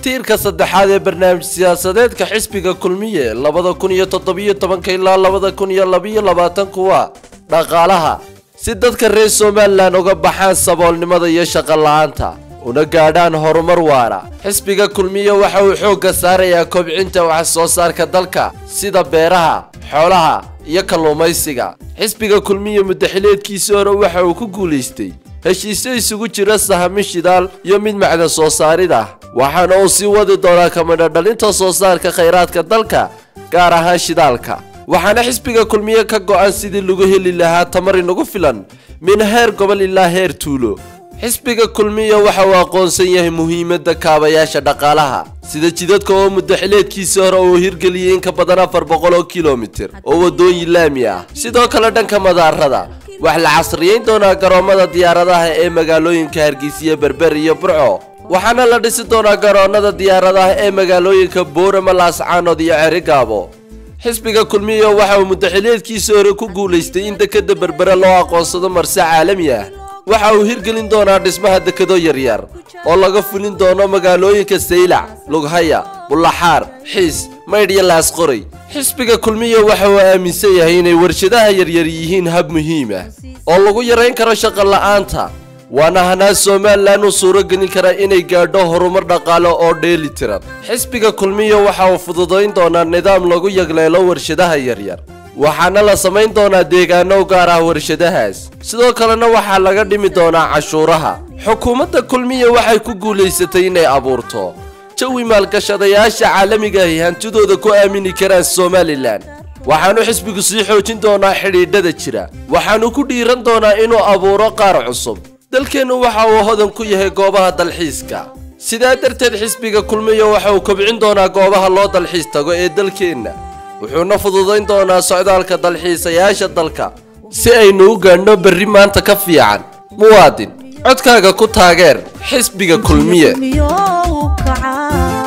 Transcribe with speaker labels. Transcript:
Speaker 1: tiirka saddexaad ee barnaamij siyaasadeedka xisbiga kulmiye 2017 ilaa 2022 kuwa dhaqaalaha si dadka reer Soomaaliland uga baxaan saboolnimada iyo shaqo la'aanta una gaadhaan horumar waara. xisbiga kulmiye waxa uu xoogga saarayaa kobcinta wax soo saarka dalka sida beeraha, xoolaha iyo kalluumaysiga. xisbiga kulmiye muddaxileedkiisa hore waxa uu ku guuleystay heshiisyo isugu jira sahami shidaal iyo mid macdan soo saarida, waxaana uu sii wadi doonaa kamida dhalinta soo saarka kheyraadka dalka gaar ahaan shidaalka. waxaana xisbiga kulmiye ka go'an sidii lagu heli lahaa tamar inagu filan min heer gobol ilaa heer tuulo. xisbiga kulmiye waxa uu aqoonsan yahay muhiimadda kaabayaasha dhaqaalaha sida jidadka oo muddaxileedkiisa hore uu hirgeliyay in ka badan 400 kiiloomitir oo wadooyin laami ah. sidoo kale dhanka madaarada wax la casriyeyn doonaa garoomada diyaaradaha ee magaalooyinka Hargeysa, Berbera iyo Burco, waxaana la dhisi doonaa garoonada diyaaradaha ee magaalooyinka Boorama, Laascaanood iyo Cerigabo. xisbiga kulmiye waxa uu muddaxileedkiisa hore ku guuleystay in dekada Berbera loo aqoonsado marse caalami ah. waxa uu hirgelin doonaa dhismaha dekado yaryar oo laga fulin doono magaalooyinka Saylac, Lughaya, Bullaxaar, Xiis, Maydh iyo Laasqoray. xisbiga kulmiye waxa uu aaminsan yahay inay warshadaha yaryar yihiin hab muhiim ah oo lagu yareyn karo shaqo la'aanta, waana hanaa Soomaaliland u suuro gelin kara inay gaadho horumar dhaqaale oo dheeli tiran. xisbiga kulmiye waxa uu fududeyn doonaa nidaam lagu yagleelo warshadaha yaryar, waxaana la samayn doonaa deegaano gaar ah warshadahaas. sidoo kalena waxaa laga dhimi doonaa cashuuraha. xukuumadda kulmiye waxay ku guuleysatay inay abuurto jawi maalgashadayaasha caalamiga ah hantidooda ku aamini karaan Soomaaliland, waxaanu xisbigu sii xoojin doonaa xidhiidhada jira, waxaanu ku dhiiran doonaa inuu abuuro qaar cusub. dalkeenu waxa uu hodan ku yahay goobaha dalxiiska, sidaa darteed xisbiga kulmiye waxa uu kobcin doonaa goobaha loo dalxiis tago ee dalkeena, wuxuuna fududeyn doonaa socdaalka dalxiisayaasha dalka si aynu u gaadhno berri maanta ka fiican. muwaadin, codkaaga ku taageer xisbiga kulmiye.